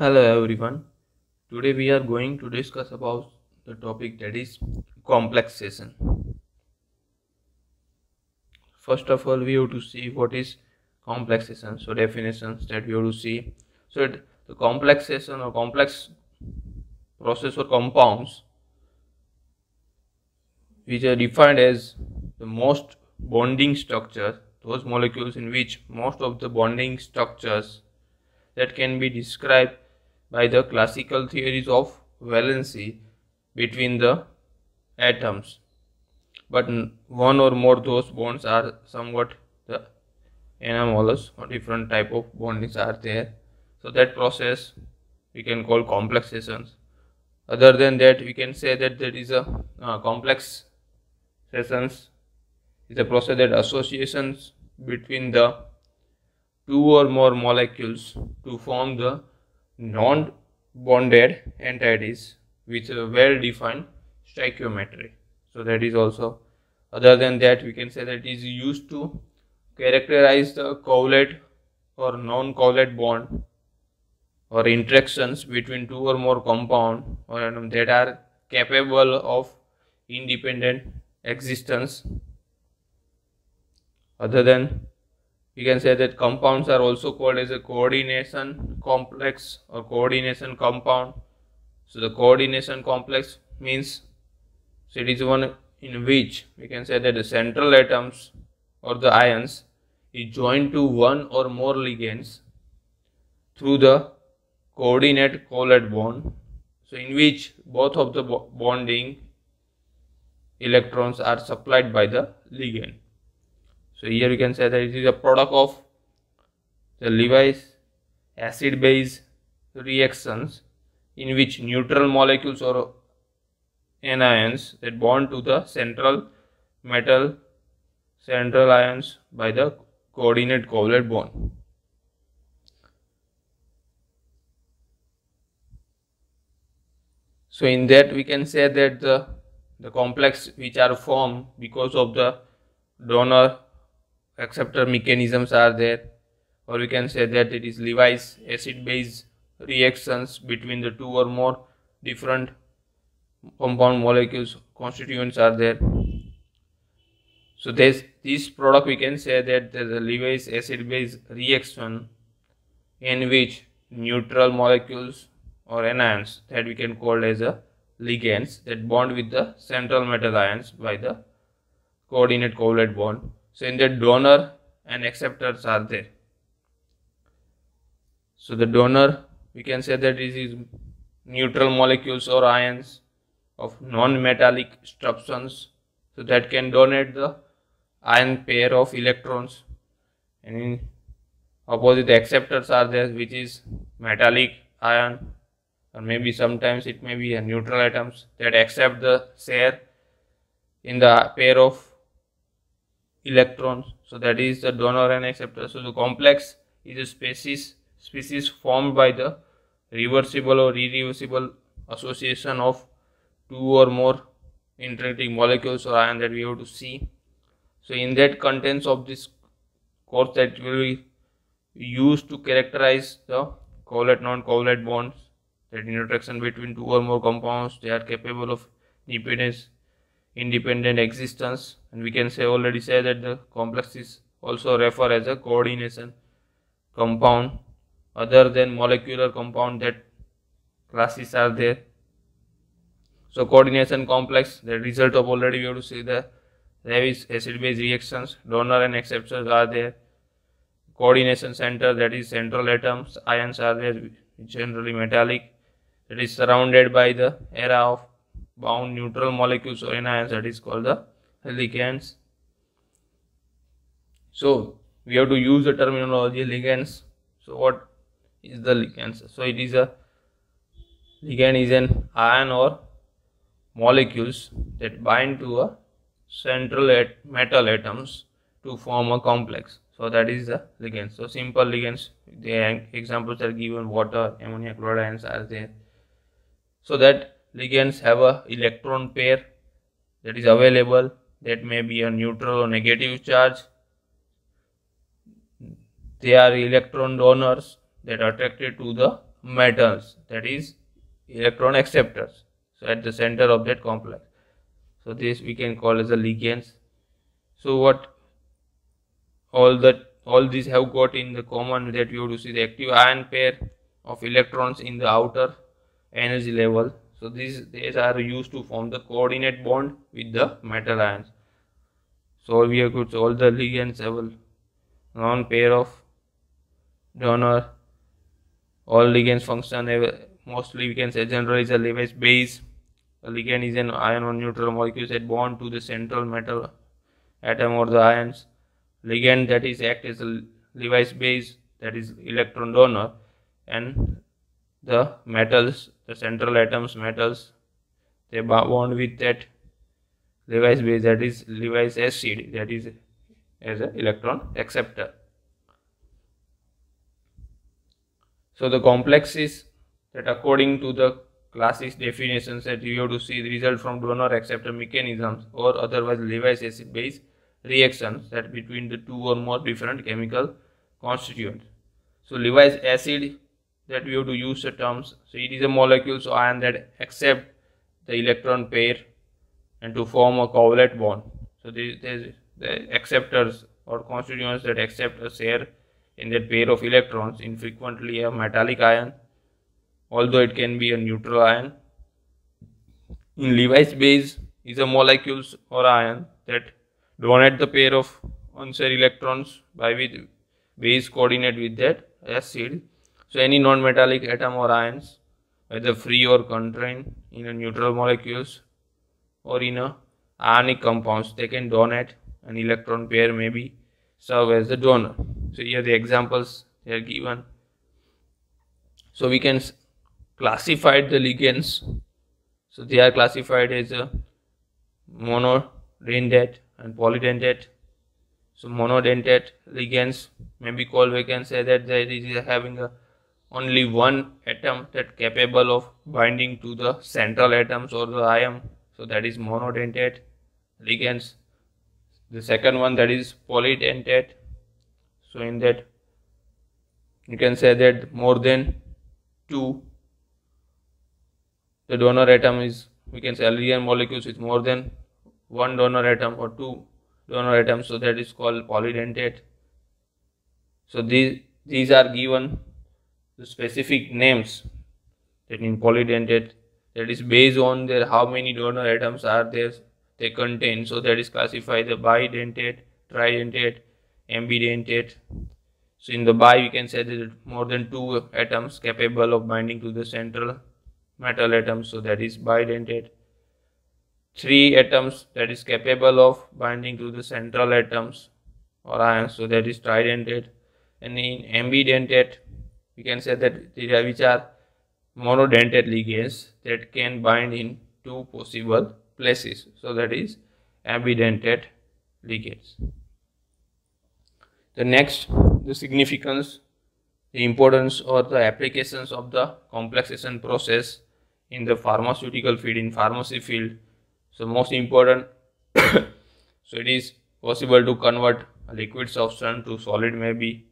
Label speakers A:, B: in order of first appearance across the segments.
A: Hello everyone. Today we are going to discuss about the topic that is complexation. First of all, we have to see what is complexation. So definitions that we have to see. The complexation or complex process or compounds which are defined as the most bonding structure, those molecules in which most of the bonding structures that can be described by the classical theories of valency between the atoms, but one or more those bonds are somewhat the anomalous or different type of bondings are there. So that process we can call complexations. Other than that, we can say that there is a complex sessions is a process that associations between the two or more molecules to form the non-bonded entities with a well-defined stoichiometry. So that is also, other than that, we can say that it is used to characterize the covalent or non-covalent bond or interactions between two or more compounds that are capable of independent existence. Other than, we can say that compounds are also called as a coordination complex or coordination compound. So the coordination complex means, so it is one in which we can say that the central atoms or the ions is joined to one or more ligands through the coordinate covalent bond. So in which both of the bonding electrons are supplied by the ligand. So here we can say that it is a product of the Lewis acid-base reactions in which neutral molecules or anions that bond to the central metal central ions by the coordinate covalent bond. So in that we can say that the complex which are formed because of the donor acceptor mechanisms are there, or we can say that it is Lewis acid-base reactions between the two or more different compound molecules constituents are there. So this product we can say that there is a Lewis acid-base reaction in which neutral molecules or anions that we can call as a ligands that bond with the central metal ions by the coordinate covalent bond. So in that donor and acceptors are there. So the donor we can say that this is neutral molecules or ions of non-metallic substance, so that can donate the ion pair of electrons, and in opposite the acceptors are there which is metallic ion, or maybe sometimes it may be a neutral atoms that accept the share in the pair of electrons. So that is the donor and acceptor. So the complex is a species formed by the reversible or irreversible association of two or more interacting molecules or ion that we have to see. So in that contents of this course that will be used to characterize the covalent non-covalent bonds, that interaction between two or more compounds, they are capable of independent existence, and we can already say that the complex is also referred as a coordination compound. Other than molecular compound, that classes are there. So coordination complex, the result of already we have to see the Lewis acid-base reactions, donor and acceptors are there. Coordination center, that is central atoms, ions are there, generally metallic, that is surrounded by the area of bound neutral molecules or anions, that is called the ligands. So we have to use the terminology ligands. So what is the ligands? So it is a ligand is an ion or molecules that bind to a central metal atoms to form a complex. So that is the ligands. So simple ligands, the examples are given, water, ammonia chloride ions are there. So that ligands have a electron pair that is available, that may be a neutral or negative charge. They are electron donors that are attracted to the metals, that is electron acceptors. So at the center of that complex. So this we can call as a ligands. So what all these have got in the common that we have to see the active ion pair of electrons in the outer energy level. So these are used to form the coordinate bond with the metal ions. So we have got all the ligands have a non pair of donor. All ligands function mostly we can say generally is a Lewis base. A ligand is an ion or neutral molecule that bond to the central metal atom or the ions. Ligand that is act as a Lewis base, that is electron donor, and the metals, the central atoms metals, they bond with that Lewis base, that is Lewis acid, that is as an electron acceptor. So the complexes that according to the classic definitions that you have to see result from donor acceptor mechanisms or otherwise Lewis acid base reactions that between the two or more different chemical constituents. So Lewis acid, that we have to use the terms. So it is a molecule so ion that accept the electron pair and to form a covalent bond. So there's the acceptors or constituents that accept a share in that pair of electrons, infrequently a metallic ion, although it can be a neutral ion. In Lewis base is a molecules or ion that donate the pair of unshared electrons by with base coordinate with that acid. So any non-metallic atom or ions, whether free or contained in a neutral molecules or in a ionic compounds, they can donate an electron pair, maybe serve as the donor. So here the examples they are given. So we can classify the ligands. So they are classified as a monodentate and polydentate. So monodentate ligands may be called, we can say that there is having only one atom that capable of binding to the central atoms or the ion. So that is monodentate ligands. The second one, that is polydentate. So in that you can say that more than two, the donor atom is, we can say ligand molecules with more than one donor atom or two donor atoms, so that is called polydentate. So these are given the specific names that in polydentate, that is based on their how many donor atoms are there they contain. So that is classified the bidentate, tridentate, ambidentate. So in the bi we can say that more than two atoms capable of binding to the central metal atom, so that is bidentate. Three atoms that is capable of binding to the central atoms or ions, so that is tridentate. And in ambidentate we can say that which are monodentate ligands that can bind in two possible places, so that is ambidentate ligands. The next, the significance, the importance or the applications of the complexation process in the pharmaceutical field, in pharmacy field. So most important, so it is possible to convert a liquid substance to solid, maybe,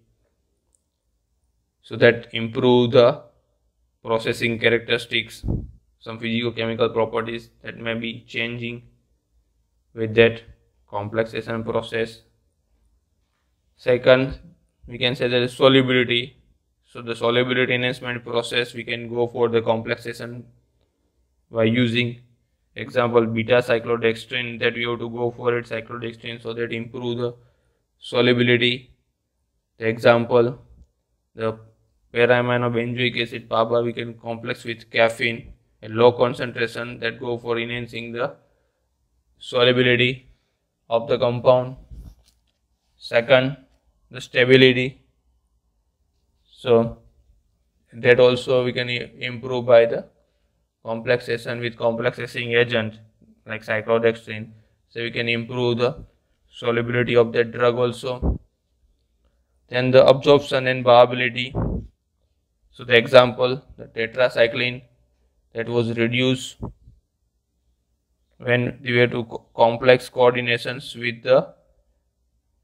A: so that improve the processing characteristics, some physico-chemical properties that may be changing with that complexation process. Second, we can say that solubility. So the solubility enhancement process, we can go for the complexation by using example beta cyclodextrin, that we have to go for it cyclodextrin, so that improve the solubility. The example, the para-aminobenzoic acid PABA, we can complex with caffeine at low concentration, that go for enhancing the solubility of the compound. Second, the stability. So that also we can improve by the complexation with complexing agent like cyclodextrin. So we can improve the solubility of that drug also. Then the absorption and viability. So the example, the tetracycline, that was reduced when we were to complex coordinations with the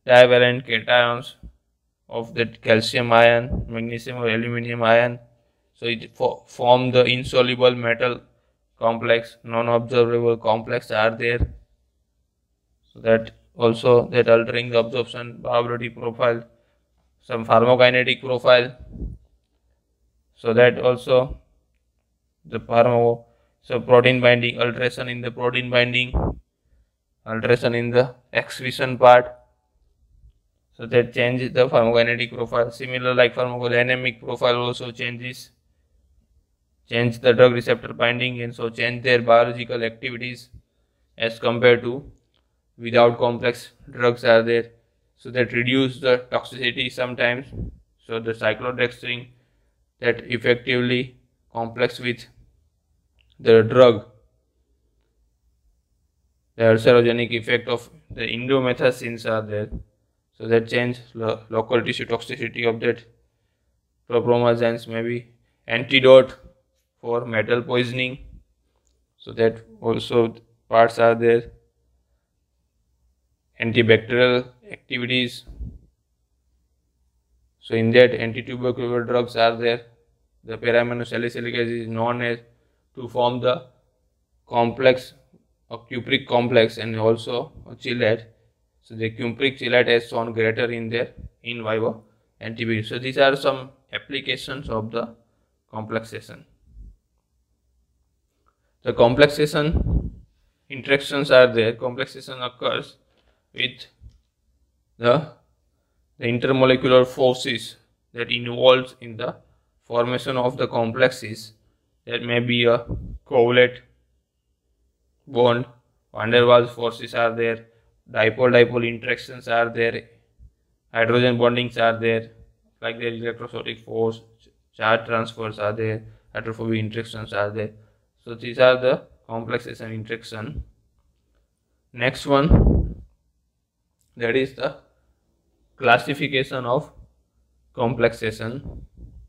A: divalent cations of that calcium ion, magnesium or aluminum ion. So it form the insoluble metal complex. Non-observable complex are there. So that also that altering the absorption probability profile, some pharmacokinetic profile. So that also the protein binding, alteration in the protein binding, alteration in the excision part. So that changes the pharmacokinetic profile. Similar like pharmacodynamic profile also change the drug receptor binding, and so change their biological activities as compared to without complex drugs are there. So that reduce the toxicity sometimes. So the cyclodextrin that effectively complex with the drug, the ulcerogenic effect of the indomethacins are there. So that change local tissue toxicity of that propromazines, maybe antidote for metal poisoning. So that also parts are there. Antibacterial activities. So in that antitubercular drugs are there. The para-aminosalicylic acid is known as to form the complex, a cupric complex, and also a chelate. So the cupric chelate has shown greater in their in vivo antibodies. So these are some applications of the complexation. The complexation interactions are there. Complexation occurs with the intermolecular forces that involves in the formation of the complexes. There may be a covalent bond, van der Waals forces are there, dipole-dipole interactions are there, hydrogen bondings are there, like their electrostatic force, charge transfers are there, hydrophobic interactions are there. So these are the complexation interaction. Next one, that is the classification of complexation.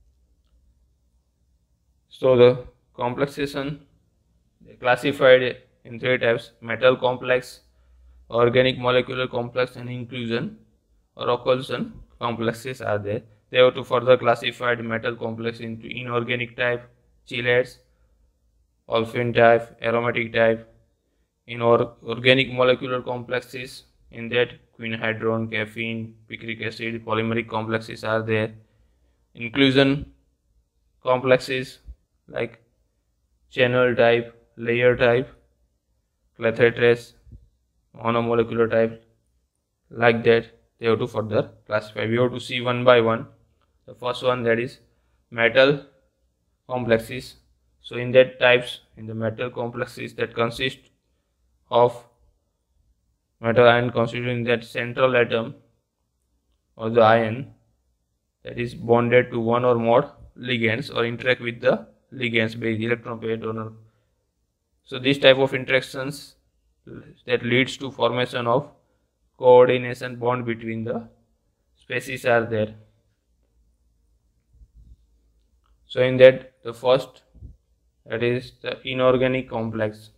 A: So the complexation classified in three types: metal complex, organic molecular complex, and inclusion or occlusion complexes are there. They have to further classified metal complex into inorganic type, chelates, olefin type, aromatic type. In organic molecular complexes, in that quinhydrone, caffeine, picric acid, polymeric complexes are there. Inclusion complexes like channel type, layer type, clathotrase, monomolecular type, like that they have to further classify. We have to see one by one. The first one, that is metal complexes. So in that types, in the metal complexes that consist of metal ion constituting that central atom of the ion that is bonded to one or more ligands or interact with the ligands by electron pair donor. So this type of interactions that leads to formation of coordination bond between the species are there. So in that, the first, that is the inorganic complex.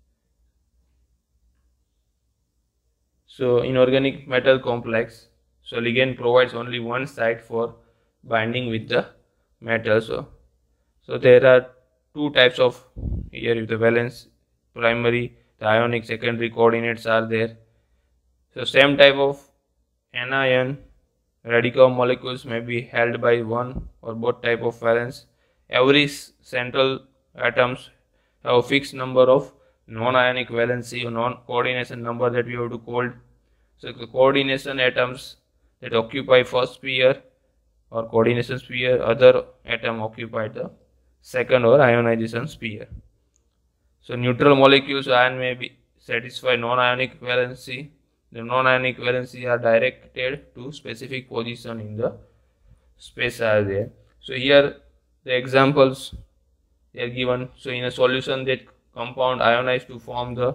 A: So inorganic metal complex, so ligand provides only one site for binding with the metal. So there are two types of here, if the valence primary, the ionic secondary coordinates are there. So same type of anion radical molecules may be held by one or both type of valence. Every central atoms have a fixed number of non-ionic valency or non-coordination number that we have to call. So the coordination atoms that occupy first sphere or coordination sphere, other atom occupy the second or ionization sphere. So neutral molecules ion may be satisfy non-ionic valency. The non-ionic valency are directed to specific position in the space are there. So here the examples they are given. So in a solution, that compound ionized to form the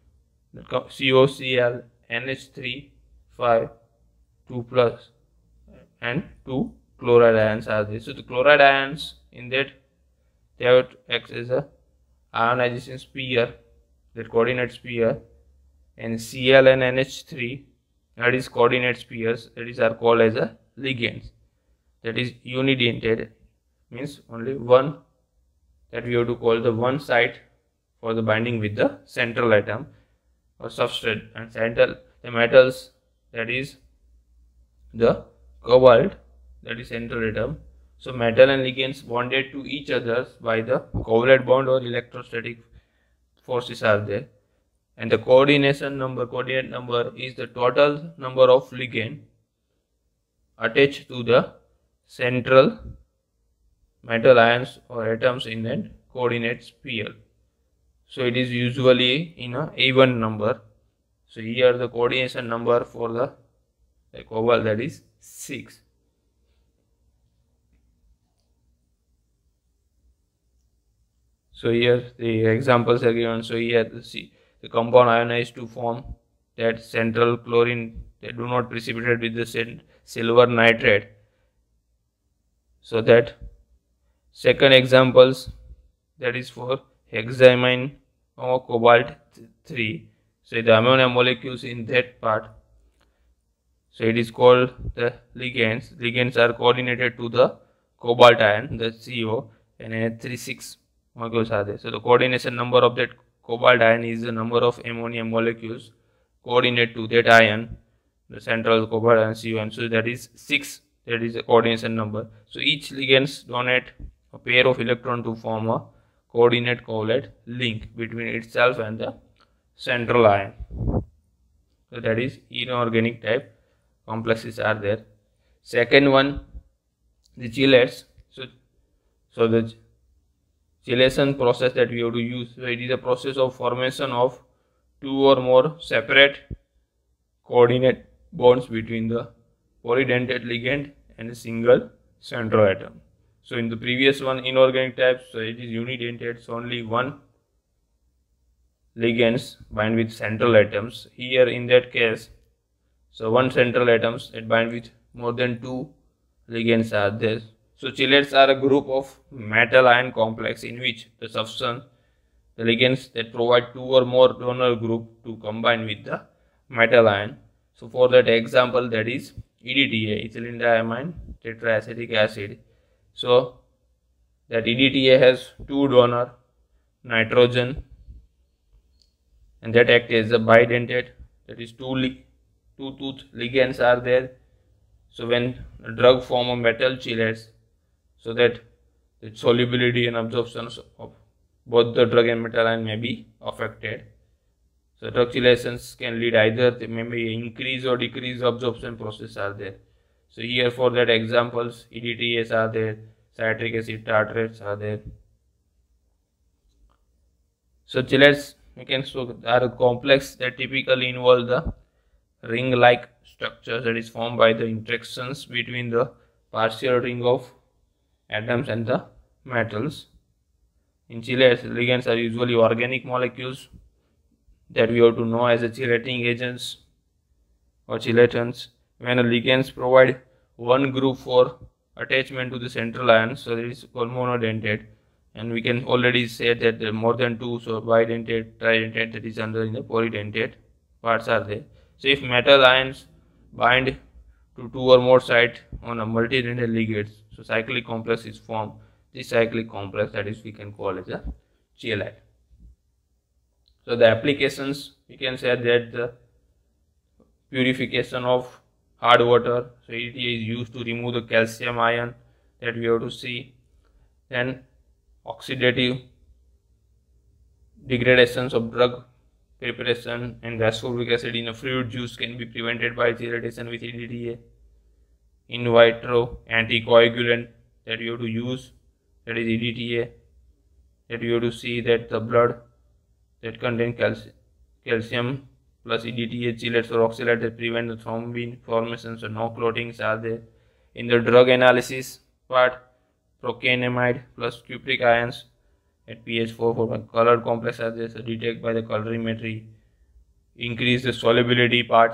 A: COCl, NH3, 5, 2 plus and 2 chloride ions are there. So the chloride ions in that they have to act as a ionization sphere, that coordinate sphere, and Cl and NH3, that is coordinate spheres, that is are called as a ligands, that is unidentate means only one, that we have to call the one site for the binding with the central atom or substrate, and central the metals, that is the cobalt, that is central atom. So metal and ligands bonded to each other by the covalent bond or electrostatic forces are there, and the coordinate number is the total number of ligand attached to the central metal ions or atoms in that coordinate sphere. So it is usually in a even number. So here the coordination number for the cobalt, that is 6. So here the examples are given. So here the compound ionized to form that central chlorine, they do not precipitate with the silver nitrate. So that second examples, that is for hexamine or cobalt 3. So the ammonia molecules in that part, so it is called the ligands. Ligands are coordinated to the cobalt ion, the CO, and NH36 molecules are there. So the coordination number of that cobalt ion is the number of ammonia molecules coordinate to that ion, the central cobalt ion CO, and so that is 6. That is the coordination number. So each ligands donate a pair of electrons to form a coordinate covalent link between itself and the central ion. So that is inorganic type complexes are there. Second one, the chelates. So the chelation process that we have to use. So it is a process of formation of two or more separate coordinate bonds between the polydentate ligand and a single central atom. So in the previous one, inorganic types, so it is unidentate, so only one ligands bind with central atoms. Here in that case, so one central atoms it bind with more than two ligands are there. So chelates are a group of metal ion complex in which the substance, the ligands that provide two or more donor group to combine with the metal ion. So for that example, that is EDTA, ethylene diamine tetraacetic acid. So that EDTA has two donor, nitrogen, and that act as a bidentate, that is two tooth ligands are there. So when the drug form a metal chelates, so that the solubility and absorption of both the drug and metal ion may be affected. So drug chelations can lead either there may be increase or decrease absorption process are there. So here for that examples, EDTAs are there, citric acid tartrates are there. So chelates we can show are complex that typically involve the ring-like structure that is formed by the interactions between the partial ring of atoms and the metals. In chelates, ligands are usually organic molecules that we have to know as a chelating agents or chelatants. When a ligands provide one group for attachment to the central ion, so it is called monodentate, and we can already say that there are more than two, so bidentate, tridentate, that is under in the polydentate parts are there. So if metal ions bind to two or more sites on a multidentate ligands, so cyclic complex is formed. This cyclic complex, that is we can call as a chelate. So the applications, we can say that the purification of hard water, so it is used to remove the calcium ion that we have to see. Then oxidative degradations of drug preparation and phosphoric acid in a fruit juice can be prevented by chelatation with EDTA. In vitro anticoagulant that you have to use, that is EDTA, that you have to see that the blood that contain calcium plus EDTA chelates or oxalates that prevent the thrombin formation, so no clotings are there. In the drug analysis part, procainamide plus cupric ions at pH 4 for colored complex are there, so detect by the colorimetry, increase the solubility part.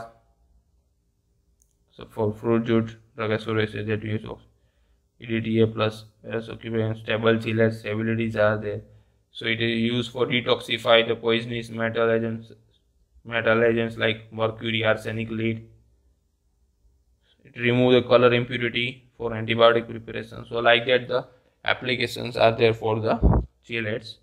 A: So for fruit juice drug aspartate that use of EDTA plus occupant stable chelates abilities are there. So it is used for detoxify the poisonous metal agents like mercury, arsenic, lead. It remove the color impurity for antibiotic preparation. So like that the applications are there for the chelates.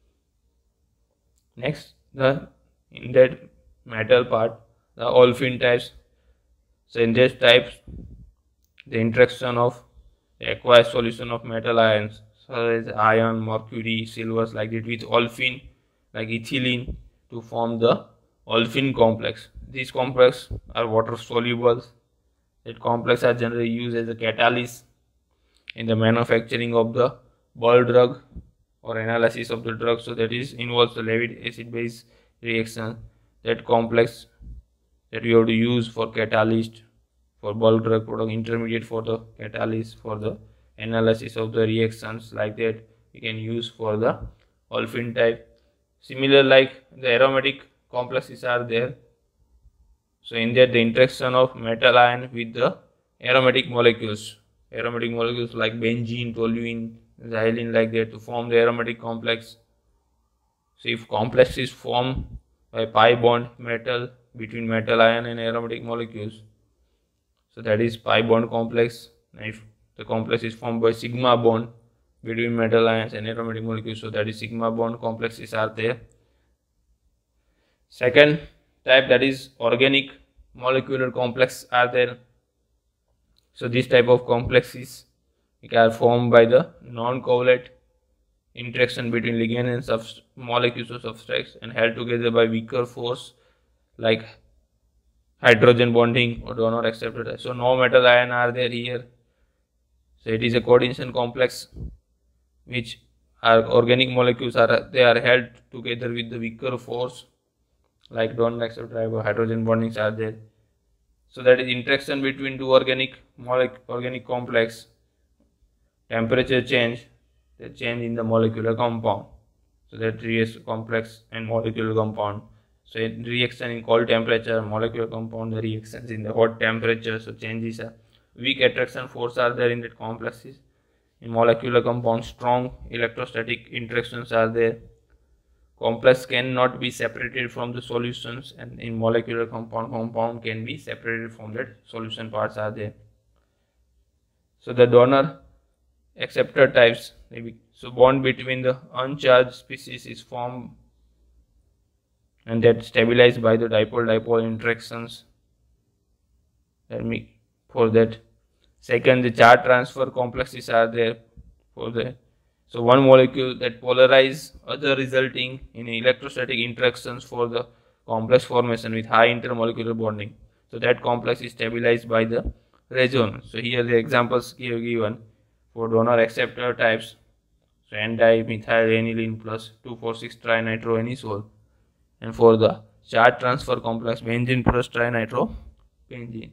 A: Next, in that metal part, the olefin types. So in this types, the interaction of the aqueous solution of metal ions, such as iron, mercury, silvers, like that, with olefin like ethylene to form the olefin complex. These complex are water soluble. That complex are generally used as a catalyst in the manufacturing of the bulk drug or analysis of the drug. So that is involves the Levit acid base reaction. That complex that we have to use for catalyst for bulk drug product, intermediate for the catalyst for the analysis of the reactions, like that we can use for the olefin type. Similar, like the aromatic complexes are there. So in that, the interaction of metal ion with the aromatic molecules like benzene, toluene, xylene, like that, to form the aromatic complex. So if complex is formed by pi bond metal between metal ion and aromatic molecules, so that is pi bond complex. And if the complex is formed by sigma bond between metal ions and aromatic molecules, so that is sigma bond complexes are there. Second type, that is organic molecular complex are there. So this type of complexes are formed by the non-covalent interaction between ligand and molecules of substrates and held together by weaker force like hydrogen bonding or donor acceptor. So no metal ion are there here. So it is a coordination complex which are organic molecules are held together with the weaker force like donor acceptor or hydrogen bondings are there. So that is interaction between two organic complex, temperature change, the change in the molecular compound. So that creates complex and molecular compound. So reaction in cold temperature, molecular compound, the reactions in the hot temperature. So changes are weak attraction force are there in that complexes. In molecular compound, strong electrostatic interactions are there. Complex cannot be separated from the solutions, and in molecular compound can be separated from that solution parts are there. So the donor acceptor types, so bond between the uncharged species is formed and that stabilized by the dipole-dipole interactions. For that. Second, the charge transfer complexes are there for that. So one molecule that polarize other, resulting in electrostatic interactions for the complex formation with high intermolecular bonding. So that complex is stabilized by the resonance. So here the examples given for donor acceptor types. So N-dimethyl-aniline plus 2,4,6-trinitroanisole, and for the charge transfer complex, benzene plus trinitropentene.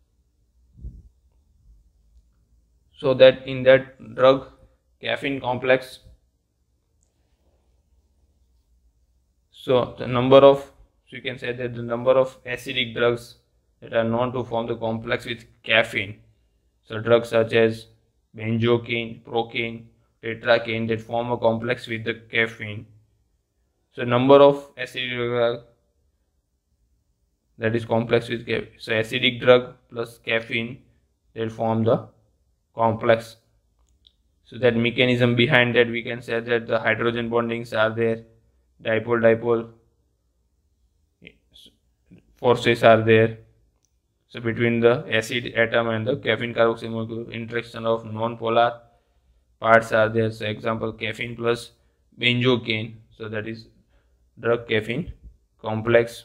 A: So that in that drug caffeine complex, so you can say that the number of acidic drugs that are known to form the complex with caffeine, so drugs such as benzocaine, procaine, tetracaine, that form a complex with the caffeine. So number of acidic drug that is complex with caffeine, so acidic drug plus caffeine, that form the complex. So that mechanism behind that, we can say that the hydrogen bondings are there, dipole-dipole forces are there. So between the acid atom and the caffeine carboxyl molecule, interaction of non-polar parts are there. So example, caffeine plus benzocaine, so that is drug caffeine complex.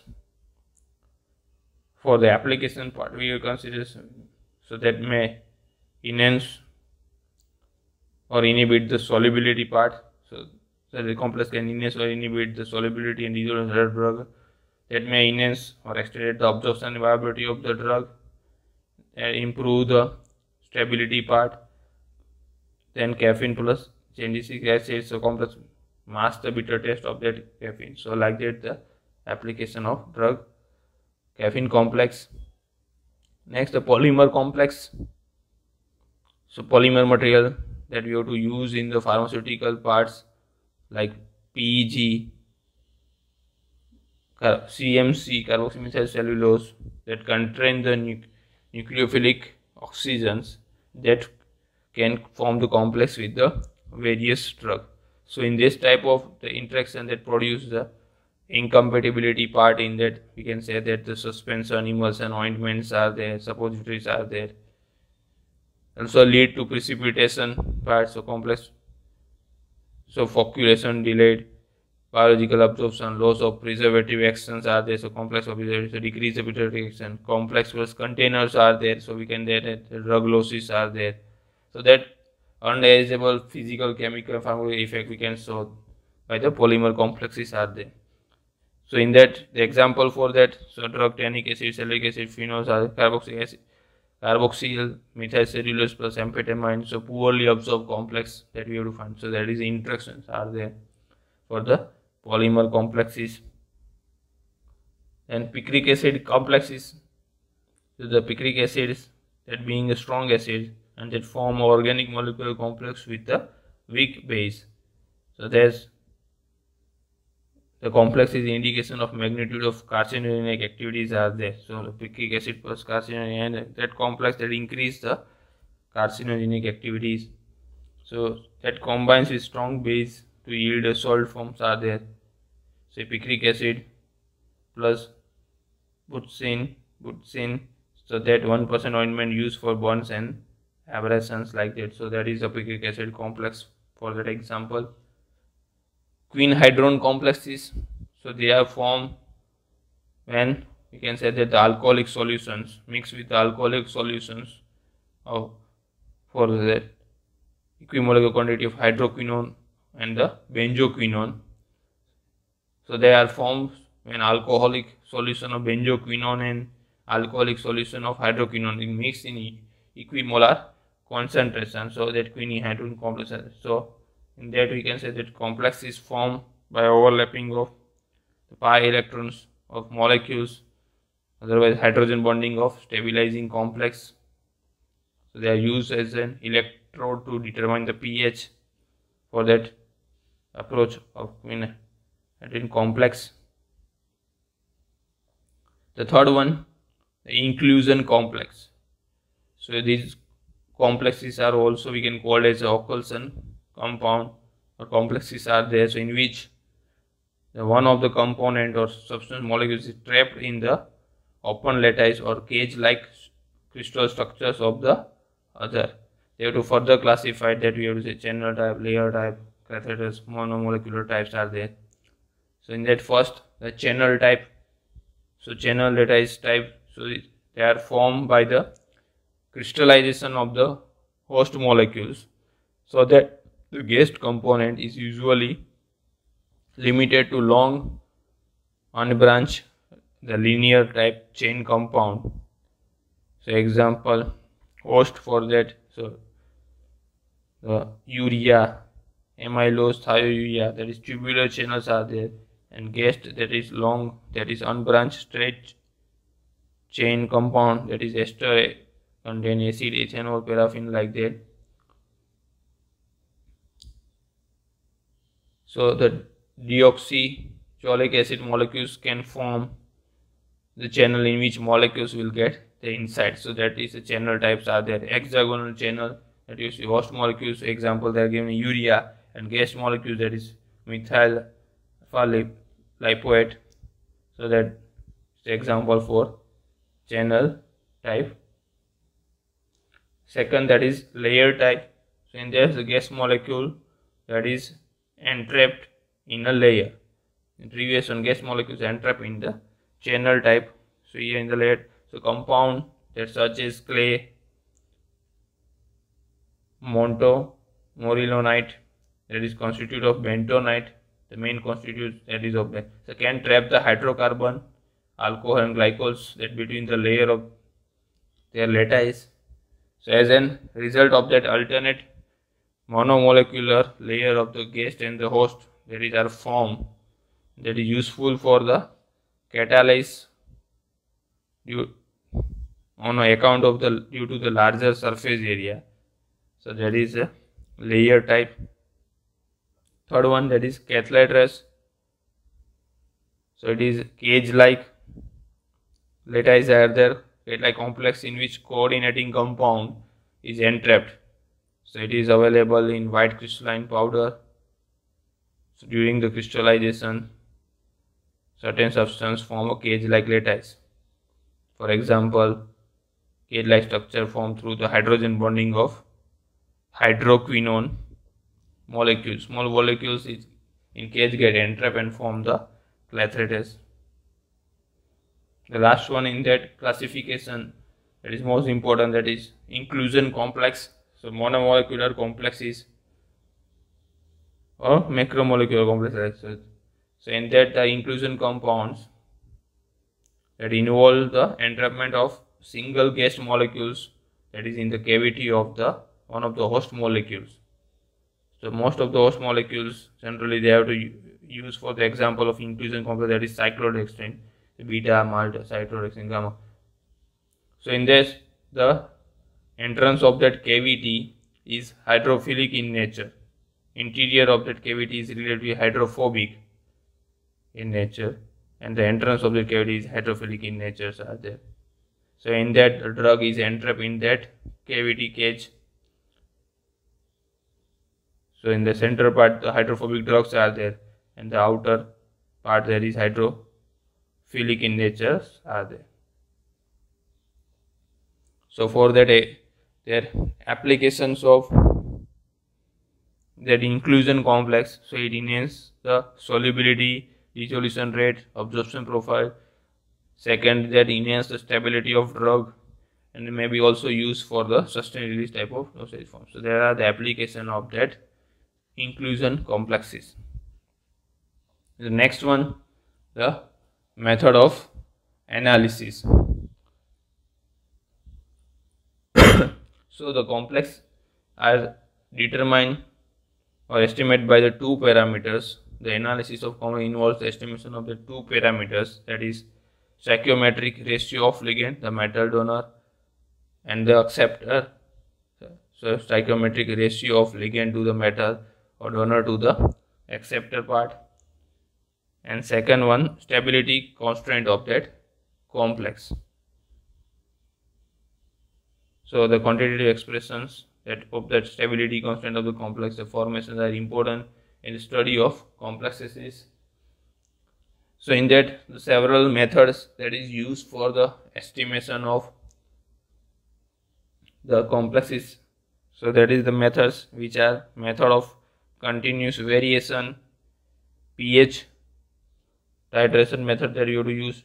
A: For the application part, we will consider, so that may enhance or inhibit the solubility part. So the complex can enhance or inhibit the solubility and dissolving the drug. That may enhance or accelerate the absorption viability of the drug and improve the stability part. Then caffeine plus chandic acid, so complex mask the bitter taste of that caffeine. So like that, the application of drug caffeine complex. Next, the polymer complex. So polymer material that we have to use in the pharmaceutical parts like PEG, CMC, carboxymethyl cellulose, that contain the nucleophilic oxygens that can form the complex with the various drugs. So in this type of the interaction that produce the incompatibility part, in that we can say that the suspension, emulsion, ointments are there, suppositories are there. Also lead to precipitation part, so complex, so flocculation delayed, biological absorption, loss of preservative actions are there, so complex preservative, so decrease the preservative action, complex plus containers are there, so we can get that drug losses are there. So that undesirable physical, chemical, pharmacological effect we can show by the polymer complexes are there. So in that, the example for that, so drug tannic acid, salicylic acid, phenols are carboxylic acid, carboxyl methyl cellulose plus amphetamine, so poorly absorbed complex that we have to find. So that is the interactions are there for the polymer complexes. And picric acid complexes, so the picric acids, that being a strong acid and that form organic molecular complex with a weak base. So there's the complex is the indication of magnitude of carcinogenic activities are there. So the picric acid plus carcinogenic, and that complex that increase the carcinogenic activities. So that combines with strong base to yield a salt forms are there. So picric acid plus butsin, so that 1% ointment used for burns and abrasions like that. So that is a picric acid complex for that example. Quinhydrone complexes, so they are formed when we can say that the alcoholic solutions mixed with the alcoholic solutions for that equimolecular quantity of hydroquinone and the benzoquinone. So they are formed when alcoholic solution of benzoquinone and alcoholic solution of hydroquinone is mixed in equimolar concentration. So that quinhydrone complex. So in that we can say that complex is formed by overlapping of the pi electrons of molecules, otherwise hydrogen bonding of stabilizing complex. So they are used as an electrode to determine the pH for that approach of quinhydrone complex. The third one, the inclusion complex. So these complexes are also we can call as occlusion compound or complexes are there, so in which the one of the component or substance molecules is trapped in the open lattice or cage like crystal structures of the other. They have to further classify that. We have to say channel type, layer type, catheters, monomolecular types are there. So in that first, the channel type, so channel lattice type, so they are formed by the crystallization of the host molecules, so that the guest component is usually limited to long unbranched the linear type chain compound. So example host for that, so the urea, amylose, thiourea, that is tubular channels are there, and guest that is long, that is unbranched straight chain compound, that is ester contain acid, ethanol, paraffin like that. So the deoxycholic acid molecules can form the channel in which molecules will get the inside. So that is the channel types are there. Hexagonal channel, that is host molecules, example they are given urea, and guest molecules, that is methyl alpha lipoate. So that is the example for channel type. Second, that is layer type. So in there the gas molecule that is entrapped in a layer. In previous one, gas molecules entrapped in the channel type. So here in the layer, so compound that such as clay, morillonite, that is constitute of bentonite, the main constitutes that is of so can trap the hydrocarbon, alcohol and glycols that between the layer of their lattice. So as a result of that alternate monomolecular layer of the guest and the host, that is are formed, that is useful for the catalysis due on account of the due to the larger surface area. So that is a layer type. Third one, that is cathalatrous. So it is cage like lattice are there, like complex in which coordinating compound is entrapped. So it is available in white crystalline powder. So during the crystallization, certain substances form a cage-like lattice. For example, cage-like structure formed through the hydrogen bonding of hydroquinone molecules. Small molecules in cage get entrapped and form the clathrate. The last one in that classification that is most important, that is inclusion complex. So monomolecular complexes or macromolecular complexes. So in that the inclusion compounds that involve the entrapment of single guest molecules, that is in the cavity of the one of the host molecules. So most of the host molecules generally they have to use for the example of inclusion complex, that is cyclodextrin, beta, malta, cyclodextrin, gamma. So in this the entrance of that cavity is hydrophilic in nature. Interior of that cavity is relatively hydrophobic in nature, and the entrance of the cavity is hydrophilic in nature are there. So in that the drug is entrapped in that cavity cage. So in the center part the hydrophobic drugs are there, and the outer part there is hydrophilic in nature are there. So for that their applications of that inclusion complex, so it enhances the solubility, dissolution rate, absorption profile. Second, that enhance the stability of drug, and it may be also used for the sustained release type of dosage form. So there are the application of that inclusion complexes. The next one, the method of analysis. So the complex are determined or estimated by the two parameters. The analysis of complex involves the estimation of the two parameters, that is stoichiometric ratio of ligand, the metal donor, and the acceptor. So stoichiometric ratio of ligand to the metal or donor to the acceptor part. And second one, stability constraint of that complex. So the quantitative expressions that of that stability constant of the complex, the formations are important in the study of complexes. So in that the several methods that is used for the estimation of the complexes. So that is the methods which are method of continuous variation, pH titration method that you have to use,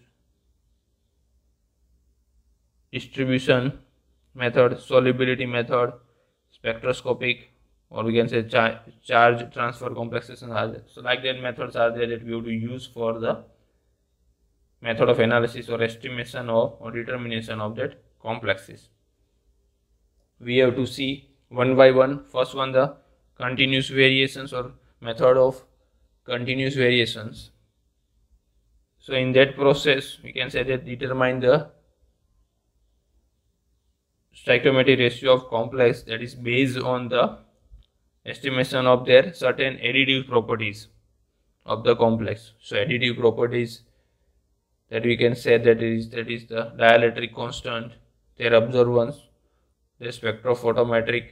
A: distribution method, solubility method, spectroscopic, or we can say charge transfer complexes are there. So like that methods are there that we have to use for the method of analysis or estimation of or determination of that complexes. We have to see one by one. First one, the continuous variations or method of continuous variations. So in that process we can say that determine the stoichiometric ratio of complex, that is based on the estimation of their certain additive properties of the complex. So additive properties that we can say that is the dielectric constant, their absorbance, their spectrophotometric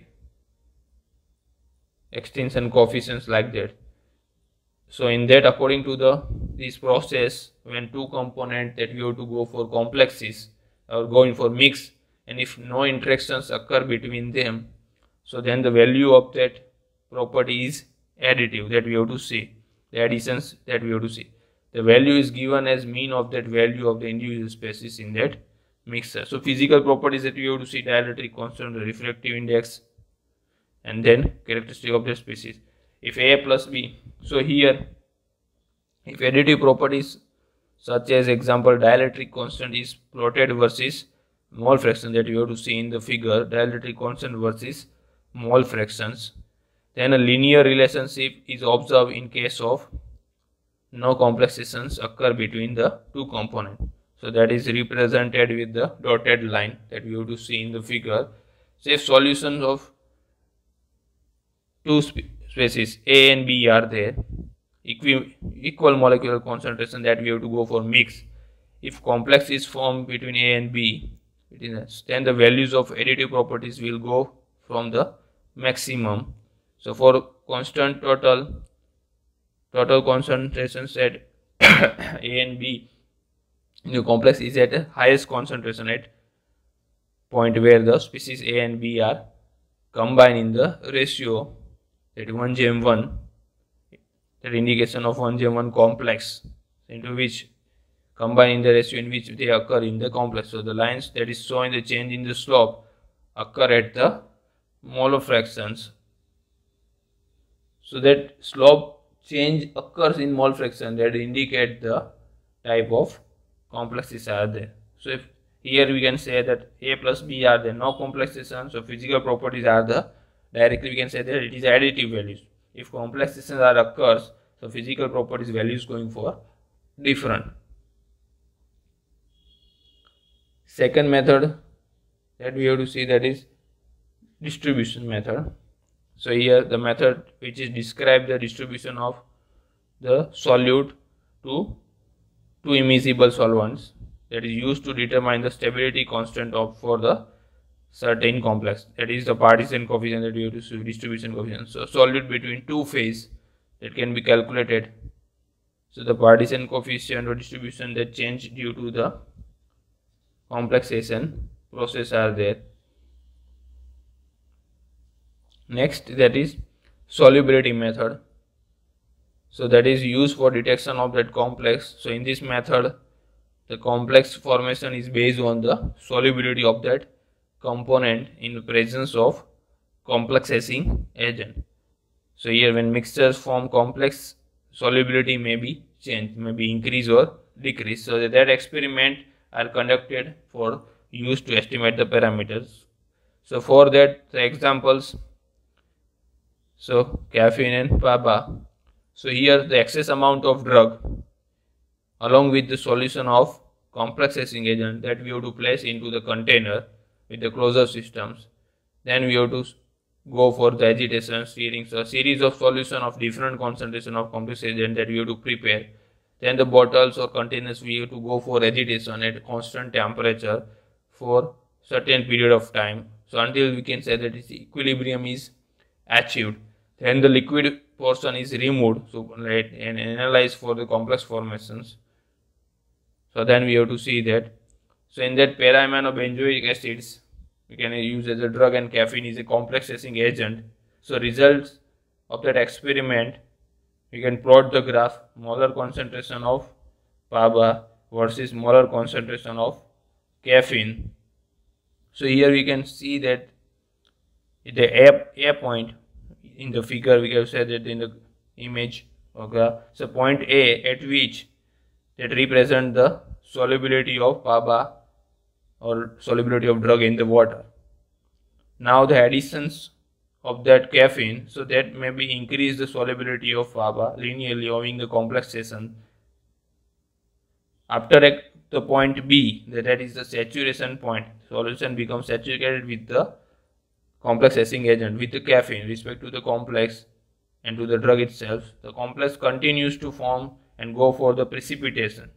A: extinction coefficients, like that. So in that, according to this process, when two components that we have to go for complexes or go in for mix, and if no interactions occur between them, so then the value of that property is additive, that we have to see the additions that we have to see. The value is given as mean of that value of the individual species in that mixture. So physical properties that we have to see: dielectric constant, refractive index, and then characteristic of the species. If A plus B, so here if additive properties such as example dielectric constant is plotted versus mole fraction, that you have to see in the figure, dielectric constant versus mole fractions, then a linear relationship is observed in case of no complexations occur between the two components. So that is represented with the dotted line that we have to see in the figure. So if solutions of two species A and B are there, equal molecular concentration, that we have to go for mix. If complex is formed between A and B, then the values of additive properties will go from the maximum. So for constant total concentrations at A and B in the complex is at the highest concentration at point where the species A and B are combined in the ratio that 1:1, that indication of 1:1 complex, into which combine in the ratio in which they occur in the complex. So the lines that is showing the change in the slope occur at the molar fractions. So that slope change occurs in mole fraction, that indicate the type of complexes are there. So if here we can say that A plus B are there, no complexation, so physical properties are the, directly we can say that it is additive values. If complexation are occurs, so physical properties values going for different. Second method that we have to see, that is distribution method. So here the method which is describe the distribution of the solute to two immiscible solvents, that is used to determine the stability constant of for the certain complex, that is the partition coefficient that we have to see, distribution coefficient. So solute between two phase that can be calculated. So the partition coefficient or distribution that change due to the complexation process are there. Next, that is solubility method. So that is used for detection of that complex. So in this method, the complex formation is based on the solubility of that component in the presence of complexing agent. So here when mixtures form complex, solubility may be changed, may be increase or decrease. So that experiment are conducted for use to estimate the parameters. So for that, the examples, so caffeine and PABA. So here the excess amount of drug along with the solution of complexing agent that we have to place into the container with the closure systems. Then we have to go for the agitation, stirring, so a series of solution of different concentration of complex agent that we have to prepare. Then the bottles or containers we have to go for agitation at constant temperature for certain period of time. So until we can say that its equilibrium is achieved. Then the liquid portion is removed, so and analyzed for the complex formations. So then we have to see that. So in that para-aminobenzoic acids we can use as a drug, and caffeine is a complexing agent. So results of that experiment, we can plot the graph, molar concentration of PABA versus molar concentration of caffeine. So here we can see that the A point in the figure, we have said that in the image, okay. So point A at which that represent the solubility of PABA or solubility of drug in the water. Now the additions of that caffeine, so that maybe increase the solubility of PABA linearly owing the complexation. After the point B, that is the saturation point, solution becomes saturated with the complexing agent, with the caffeine respect to the complex and to the drug itself. The complex continues to form and go for the precipitation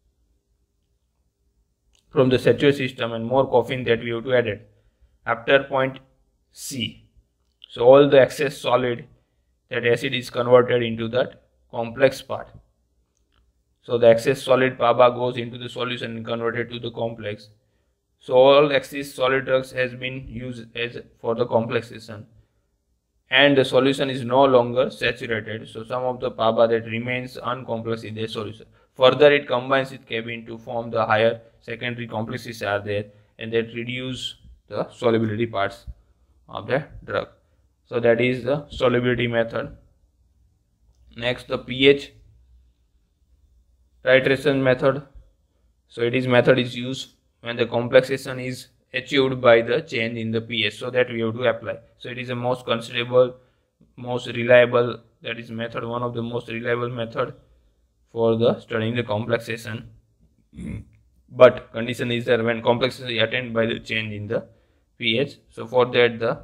A: from the saturation system, and more caffeine that we have to add it. After point C, so all the excess solid, that acid is converted into that complex part. So the excess solid PABA goes into the solution and converted to the complex. So all excess solid drugs has been used as for the complexation, and the solution is no longer saturated. So some of the PABA that remains uncomplex in the solution. Further, it combines with caffeine to form the higher secondary complexes are there, and that reduce the solubility parts of the drug. So that is the solubility method. Next, the pH titration method. So it is method is used when the complexation is achieved by the change in the pH, so that we have to apply. So it is the most considerable, most reliable, that is method, one of the most reliable method for the studying the complexation. But condition is that when complexation is attained by the change in the pH. So for that, the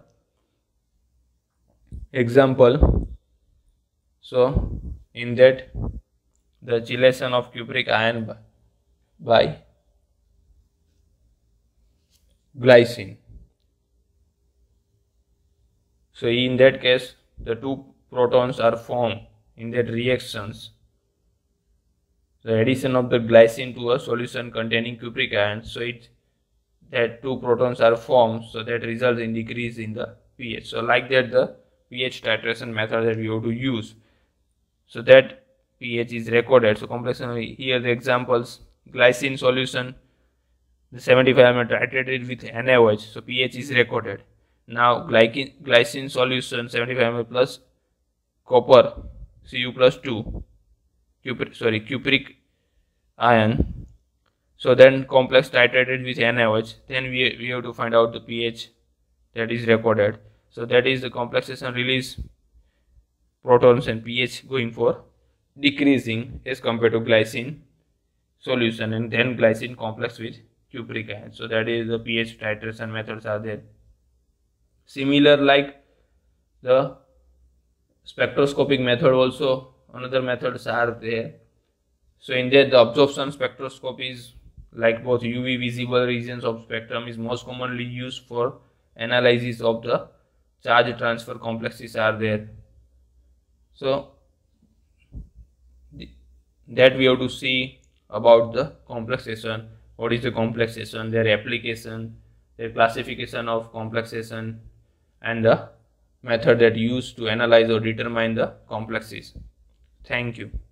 A: example, so in that the chelation of cupric ion by glycine. So in that case, the two protons are formed in that reactions. The addition of the glycine to a solution containing cupric ion, so that two protons are formed, so that results in decrease in the pH. So like that, the pH titration method that we have to use, so that pH is recorded. So complex, here the examples: glycine solution, the 75 ml titrated with NaOH, so pH is recorded. Now glycine solution 75 ml plus copper Cu plus 2 cupric ion, so then complex titrated with NaOH, then we have to find out the pH that is recorded. So that is the complexation release protons and pH going for decreasing as compared to glycine solution, and then glycine complex with cupric ion. So that is the pH titration methods are there. Similar like the spectroscopic method also, another methods are there. So in that, the absorption spectroscopy is like both UV visible regions of spectrum is most commonly used for analysis of the charge transfer complexes are there. So that we have to see about the complexation. What is the complexation, their application, their classification of complexation, and the method that used to analyze or determine the complexes. Thank you.